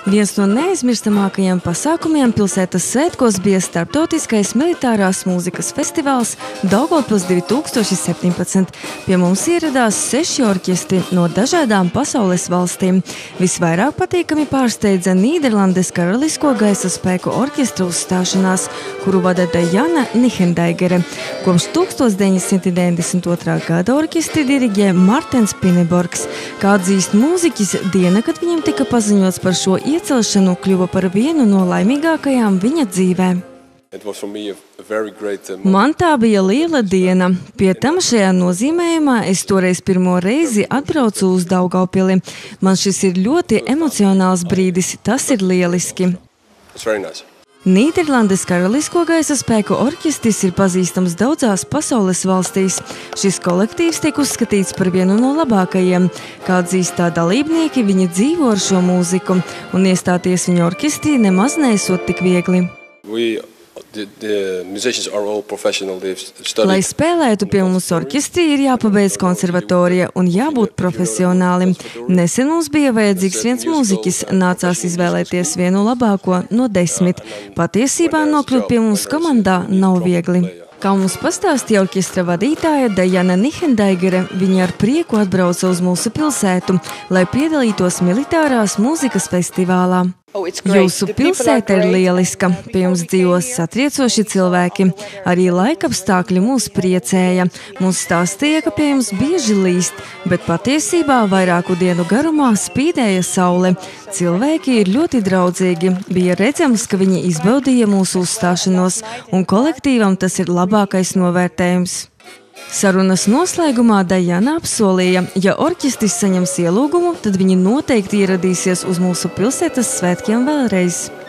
Viens no neaizmirstamākajiem pasākumiem pilsētas svētkos bija starptautiskais militārās mūzikas festivāls Daugavpils 2017. Pie mums ieradās 6 orķestri no dažādām pasaules valstīm. Visvairāk patīkami pārsteidza Nīderlandes Karalisko gaisa spēku orķestra uzstāšanās, kuru vada Diana Nihendaigere. Kopš 1992. gada orķestri diriģē Martens Pineborgs. Kā atzīst mūziķis, diena, kad viņam tika paziņots par šo iecelšanu, kļuva par vienu no laimīgākajām viņa dzīvē. Man tā bija liela diena. Pie tam šajā nozīmējumā es toreiz pirmo reizi atbraucu uz Daugavpili. Man šis ir ļoti emocionāls brīdis, tas ir lieliski. Nīderlandes Karalisko gaisa spēku orķestris ir pazīstams daudzās pasaules valstīs. Šis kolektīvs tiek uzskatīts par vienu no labākajiem. Kā atzīst tā dalībnieki, viņi dzīvo ar šo mūziku, un iestāties viņa orķestrī nemaz neesot tik viegli. Lai spēlētu pie mums orķestrī, ir jāpabeidz konservatorija un jābūt profesionālim. Nesen mums bija vajadzīgs viens mūziķis, nācās izvēlēties vienu labāko no 10. Patiesībā nokļūt pie mums komandā nav viegli. Kā mums pastāstīja orķestra vadītāja Diana Nihendaigere, viņa ar prieku atbrauca uz mūsu pilsētu, lai piedalītos militārās mūzikas festivālā. Jūsu pilsēta ir lieliska, pie jums dzīvo satriecoši cilvēki. Arī laikapstākļi mūs priecēja. Mums stāstīja, ka pie jums bieži līst, bet patiesībā vairāku dienu garumā spīdēja saule. Cilvēki ir ļoti draudzīgi. Bija redzams, ka viņi izbaudīja mūsu uzstāšanos, un kolektīvam tas ir labākais novērtējums. Sarunas noslēgumā Diana apsolīja, ja orķestris saņems ielūgumu, tad viņi noteikti ieradīsies uz mūsu pilsētas svētkiem vēlreiz.